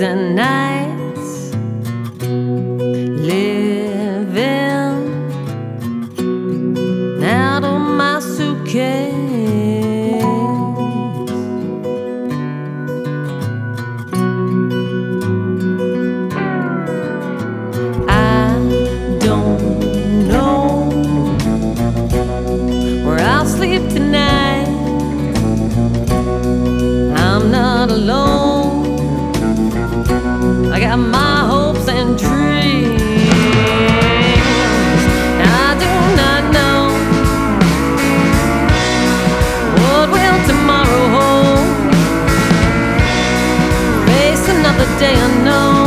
and nights living out of my suitcase. I don't know where I'll sleep tonight. I'm not alone. I got my hopes and dreams. I do not know what will tomorrow hold. Face another day unknown.